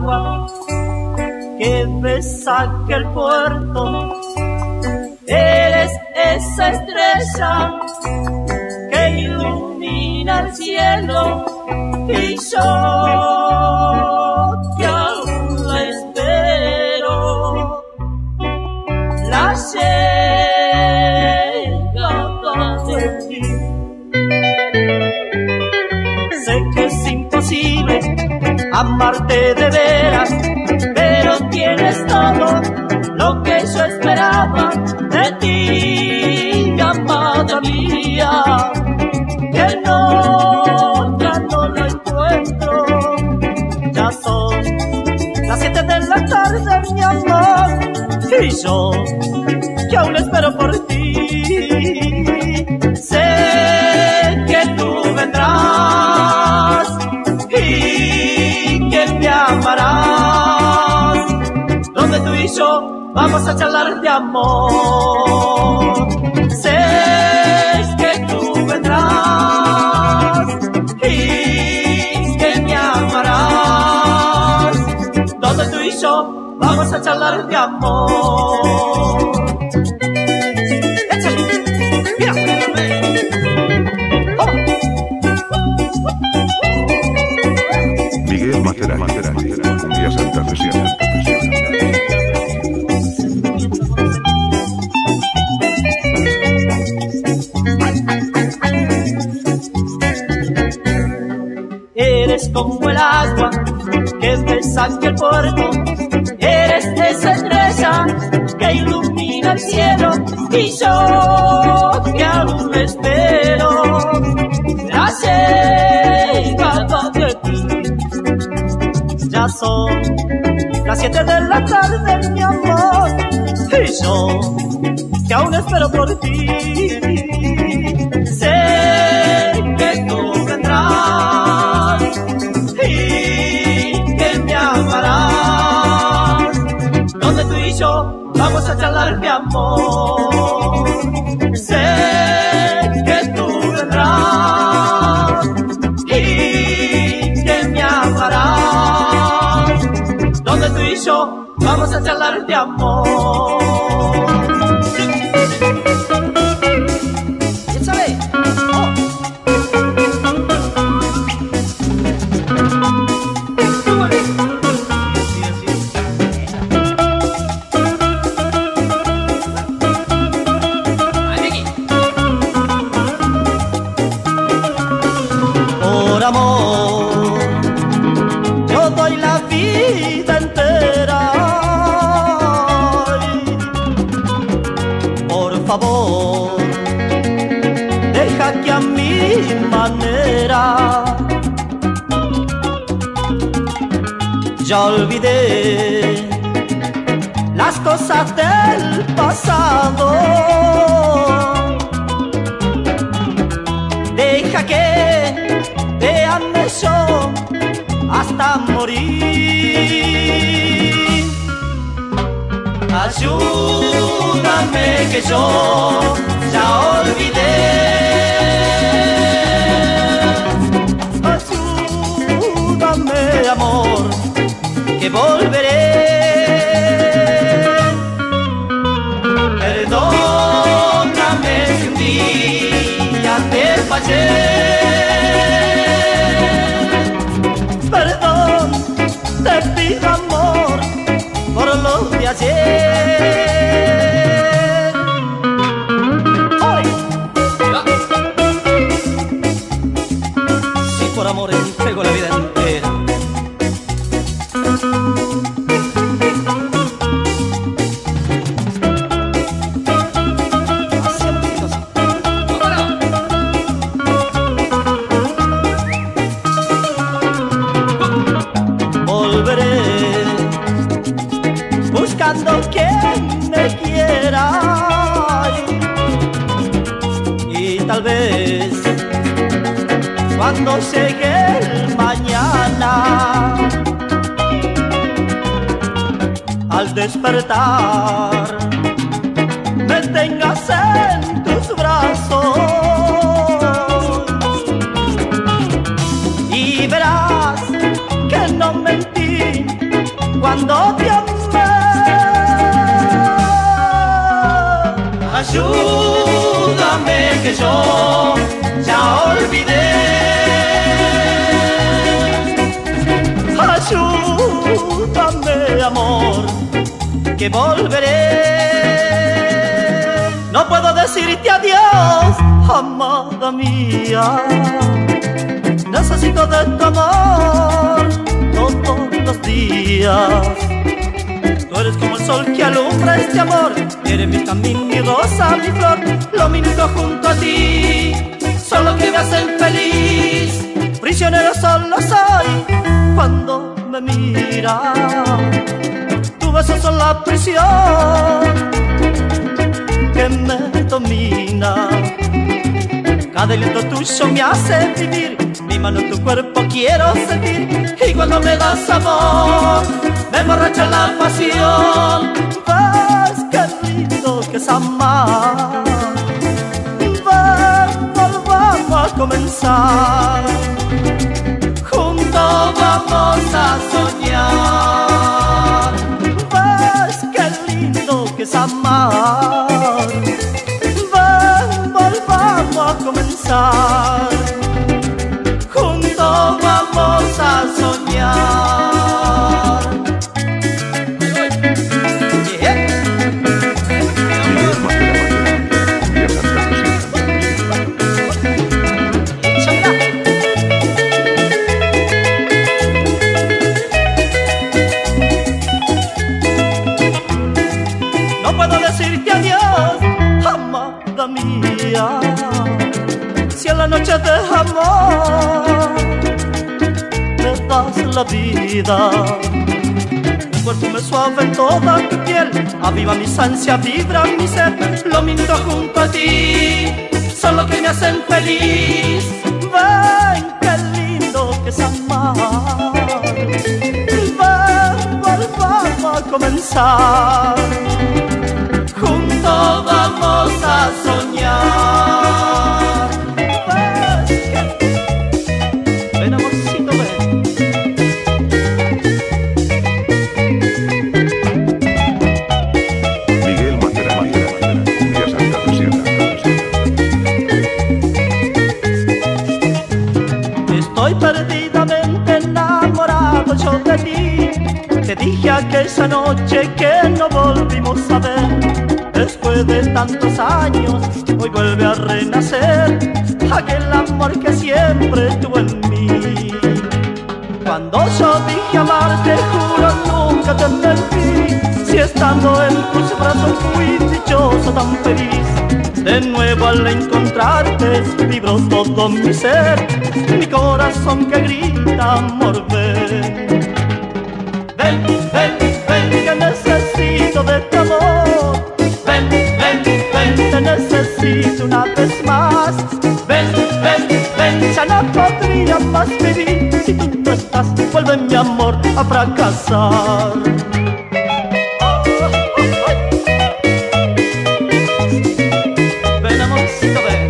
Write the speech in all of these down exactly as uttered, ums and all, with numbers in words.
agua que besa aquel puerto. Eres esa estrella que ilumina el cielo, y yo que aún la espero la llegada de ti. Sé que es imposible amarte de veras, pero tienes todo lo que yo esperaba de ti, amada mía, que no, ya no lo encuentro. Ya son las siete de la tarde, mi amor, y yo que aún espero por ti. Sé que tú vendrás y que me amarás, donde tú y yo vamos a charlar de amor. Sé que tú vendrás y que me amarás, donde tú y yo vamos a charlar de amor. Échale, mira, oh. Miguel Maceray, Cumbia Santafesiana. Eres como el agua que besa aquel puerto. Eres esa estrella que ilumina el cielo, y yo que aún espero la llegada de ti. Ya son las siete de la tarde, mi amor, y yo que aún espero por ti. Sé que tú vendrás y que me amarás, donde tú y yo vamos a charlar de amor. Sé que tú vendrás y que me amarás, donde tú y yo vamos a charlar de amor. Échale, oh. Por amor, yo doy la vida entera. Por favor, deja que a mi manera ya olvidé las cosas del pasado. Deja que te ame yo hasta morir. Ayúdame que yo ya olvidé. Ayúdame, amor, que volveré. Perdóname si un día te fallé. Perdón, te pido amor por lo de ayer. ¡Ay! Si por amor entrego la vida entera. Volveré buscando quien me quiera, y tal vez cuando llegue el mañana, al despertar me tengas en tus brazos y verás que no mentí cuando te amé. Ayúdame que yo ya olvidé. Ayúdame, amor, que volveré. No puedo decirte adiós, amada mía. Necesito de tu amor todos los días. Tú eres como el sol que alumbra este amor. Eres mi camino, mi rosa, mi flor. Los minutos junto a ti son los que me hacen feliz. Prisionero solo soy cuando me miras. Tus besos son la prisión que me domina. Cada aliento tuyo me hace vivir. Mi mano en tu cuerpo quiero sentir. Y cuando me das amor me emborracha la pasión. Ves qué lindo que es amar. Ven, volvamos a comenzar. Juntos vamos a soñar. Ves qué lindo que es amar. Ven, volvamos a comenzar. Juntos vamos a soñar. Yeah. No puedo decirte adiós, amada mía, si en la noche de amor me das la vida. Un perfume suave en toda tu piel aviva mis ansias, vibra mi ser. Los minutos junto a ti son los que me hacen feliz. Ven, qué lindo que es amar. Ven, volvamos a comenzar. Juntos vamos a soñar. Ven, amorcito, ven. Miguel Matera, Matera, Cumbia Santa Luciana. Estoy perdidamente enamorado yo de ti. Te dije aquella noche que no volvimos a ver. Después de tantos años, hoy vuelve a renacer aquel amor que siempre tuve en mí. Cuando yo dije amarte, juro nunca te mentí. Si estando en tus brazos fui dichoso, tan feliz. De nuevo al encontrarte, vibró todo mi ser. Mi corazón que grita, amor, ven. Ven, ven, ven, que necesito de tu amor. Ven, ven, ven, te necesito una vez más. Ven, ven, ven, ya no podría más vivir si tú no estás. Vuelve mi amor a fracasar. Oh, oh, oh. Ven, amorcito, ven.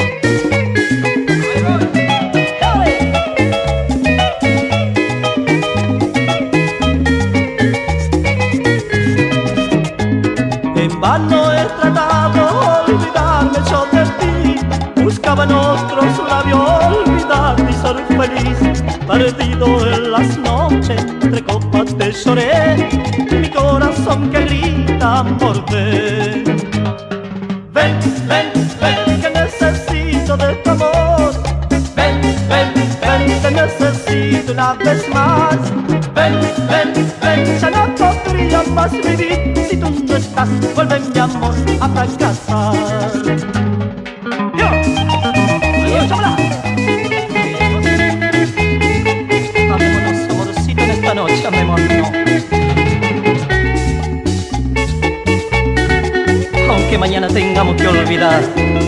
En vano he tratado de olvidarme yo de ti. Buscaba en otros labios olvidar y ser feliz. Perdido en las noches, entre copas te lloré. Mi corazón que grita, amor, ven. Ven, ven, ven, que necesito de tu amor. Ven, ven, ven, te necesito una vez más. Ven, ven, ven, ya no podría más vivir si tú no estás. Vuelve mi amor a fracasar. Yo, échamela. Amémonos, amorcito, en esta noche, amémonos. Aunque mañana tengamos que olvidar.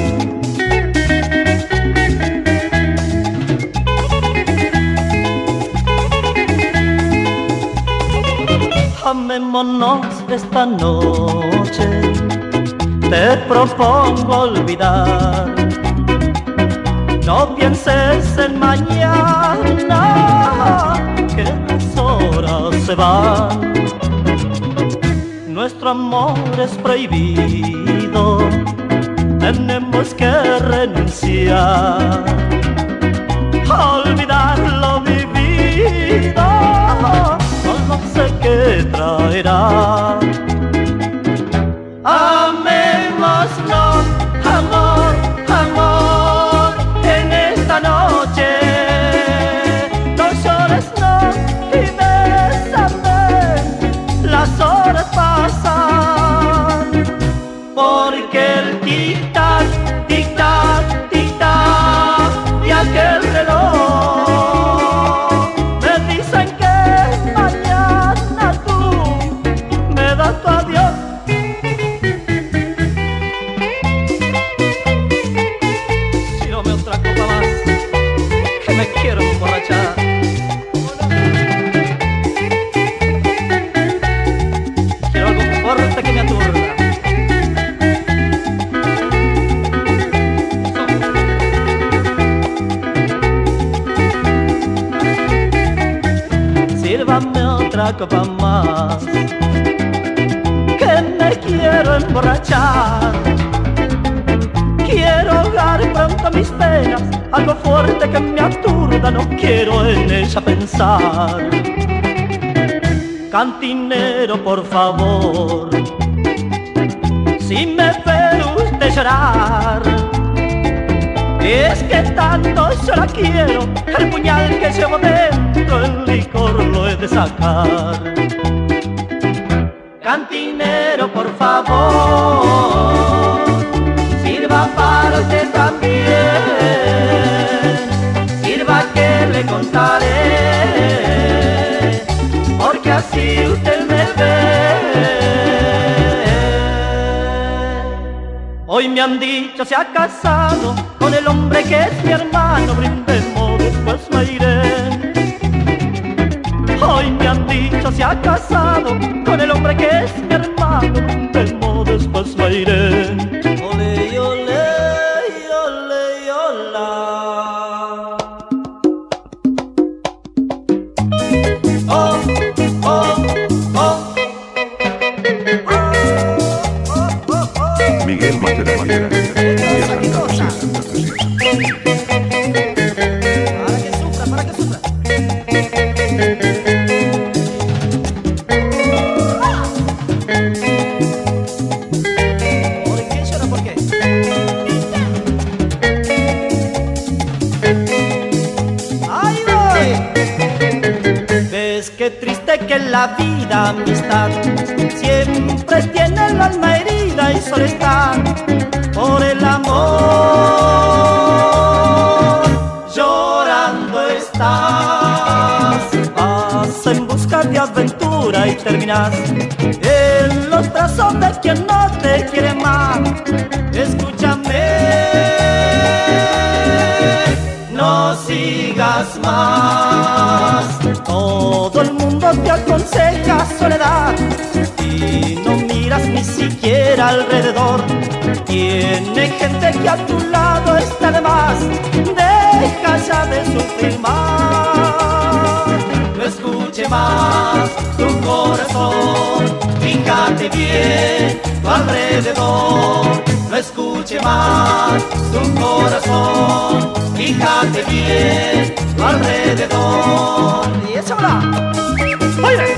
Amémonos esta noche, te propongo olvidar. No pienses en mañana, que las horas se van. nuestro amor es prohibido, tenemos que renunciar a olvidarlo vivido. No sé qué traerá. Amémonos, amor, amor, en esta noche. No llores, no, y bésame. Las horas pasan, porque el tic-tac, tic-tac, tic-tac de aquel reloj me dicen que mañana tú me das tu adiós. Sírvame otra copa más, que me quiero emborrachar. Quiero algo fuerte que me aturda. Sírvame otra copa más, que me quiero emborrachar. Quiero ahogar pronto mis penas, algo fuerte que me aturda, no quiero en ella pensar. Cantinero, por favor, si me ve usted llorar, es que tanto yo la quiero, el puñal que llevo dentro, el licor lo he de sacar. Cantinero, por favor, sirva para usted también, sirva que le contaré, porque así usted me ve. Hoy me han dicho se ha casado con el hombre que es mi hermano, brindemos, después me iré. Hoy me han dicho se ha casado con el hombre que es mi hermano, brindemos, después me iré. Ole, ole, ole, hola. Oh, oh, oh. Miguel Matera Matera, Santa Lucía, Santa Lucía. Para que sufra, para que sufra. ¿Por qué llora? ¿Por qué? ¡Ahí voy! ¿Ves qué triste que la vida, amistad, siempre tiene el alma herida y solo está por el amor? Llorando estás, vas en busca de aventura y terminas en los brazos de quien no te quiere más. Escúchame, no sigas más. Todo el mundo te aconseja soledad y no miras ni siquiera alrededor. Tiene gente que a tu lado está de más. Deja ya de sufrir más. No escuche más tu corazón, fíjate bien tu alrededor. No escuche más tu corazón, fíjate bien tu alrededor. Y eso habla. ¡Oye!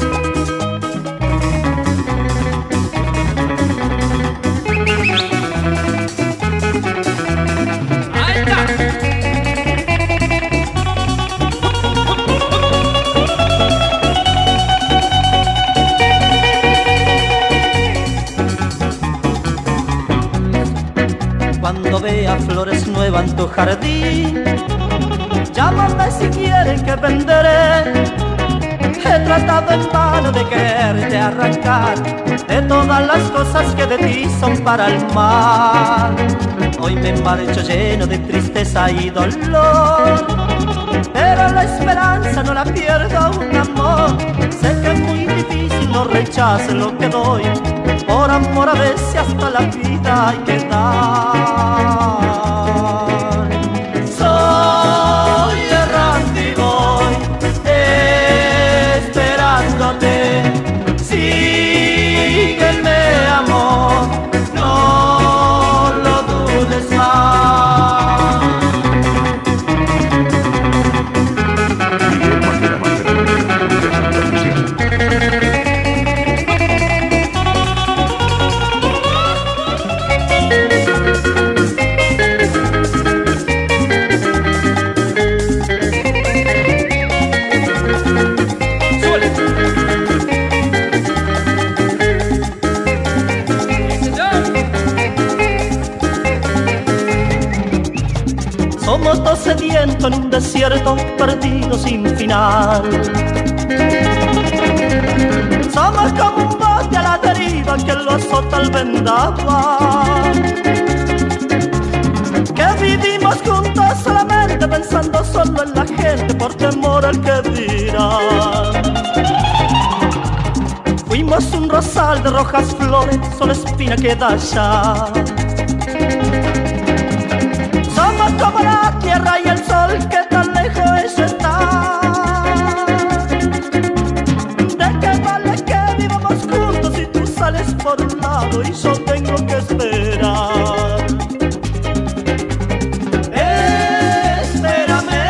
Cuando vea flores nuevas en tu jardín, llámame si quieres que venderé. He tratado en vano de quererte arrancar de todas las cosas que de ti son para el mal. Hoy me marcho lleno de tristeza y dolor, pero la esperanza no la pierdo, un amor. Sé que es muy difícil, no rechaces lo que doy. Por amor a veces hasta la vida hay que dar. Soy errante y voy esperándote. Sígueme sediento en un desierto perdido sin final. Somos como un bote a la deriva que lo azota el vendaval, que vivimos juntos solamente pensando solo en la gente por temor al que dirán. Fuimos un rosal de rojas flores, solo espina queda allá. Somos como la tierra y el sol que tan lejos eso está. ¿De qué vale que vivamos juntos si tú sales por un lado y yo tengo que esperar? Espérame,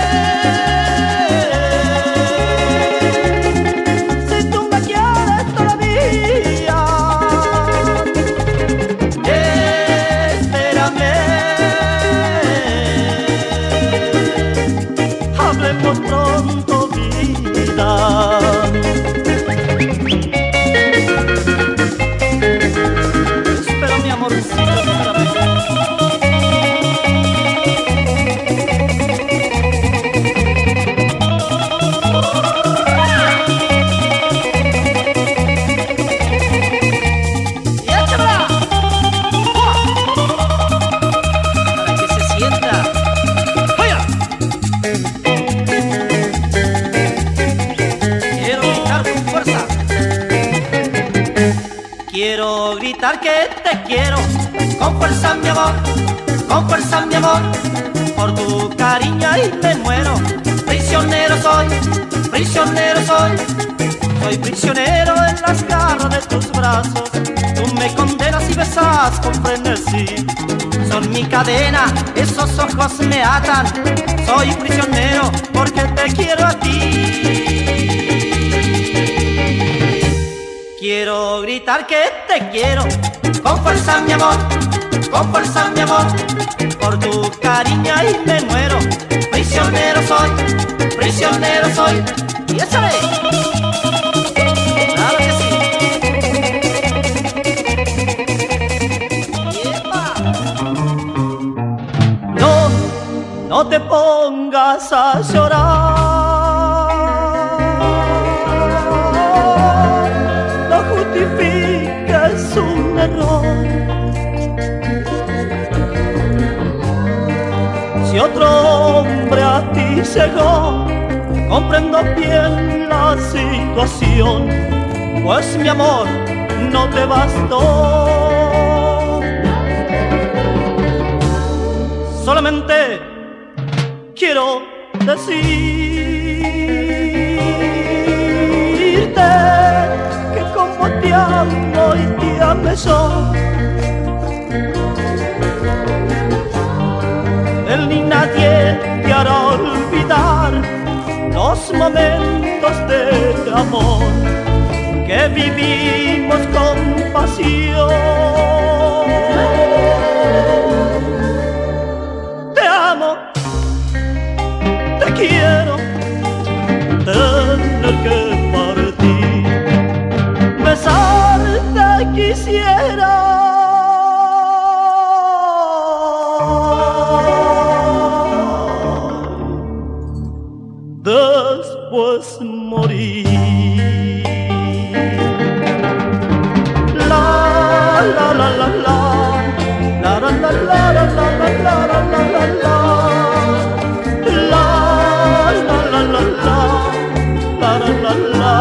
si tú me quieres todavía. Espérame, hablemos pronto, vida. Espera, mi amorcito, espérame. Y échamela. Para que se sienta. ¡Vaya! Quiero gritar con fuerza. Quiero gritar que te quiero, con fuerza mi amor, con fuerza mi amor, por tu cariño y me muero. Prisionero soy, prisionero soy, soy prisionero en las garras de tus brazos. Tú me condenas y besas con frenesí, son mi cadena, esos ojos me atan. Soy prisionero porque te quiero a ti. Quiero gritar que te quiero, con fuerza mi amor, con fuerza mi amor, por tu cariño y me muero. Prisionero soy, prisionero soy. Y échale. Claro que sí. ¡Yepa! No, no te pongas a llorar. Es un error. Si otro hombre a ti llegó, comprendo bien la situación, pues mi amor no te bastó. Solamente quiero decirte que como te amo y te ame yo, él ni nadie te hará olvidar los momentos de amor que vivimos con pasión. Te amo, te quiero, tener que partir, besarte quisiera, después morir. La la la la la, la la la la la la la la la la la, la la la la la la la la.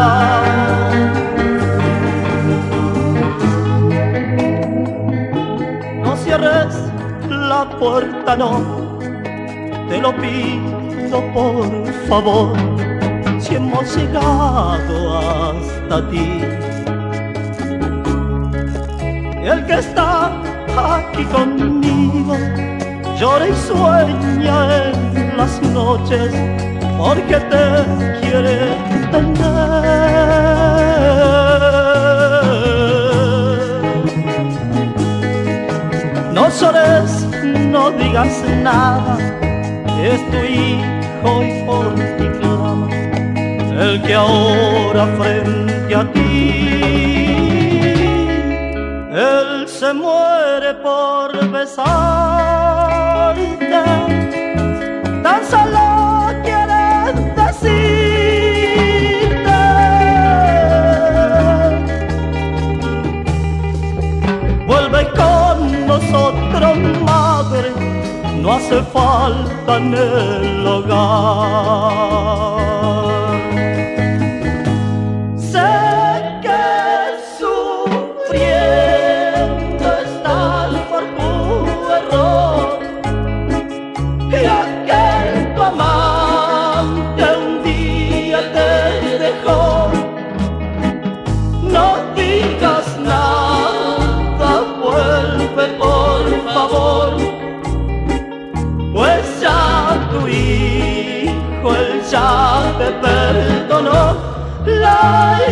No cierres la puerta, no, te lo pido por favor, si hemos llegado hasta ti. El que está aquí conmigo llora y sueña en las noches porque te quiere tener. No llores, no digas nada, es tu hijo y por ti clama, el que ahora frente a ti, él se muere por besarte, tan hace falta en el hogar. Sé que sufriendo estás por tu error, y aquel tu amante un día te dejó. No digas nada, vuelve por favor, pues ya tu hijo él ya te perdonó. La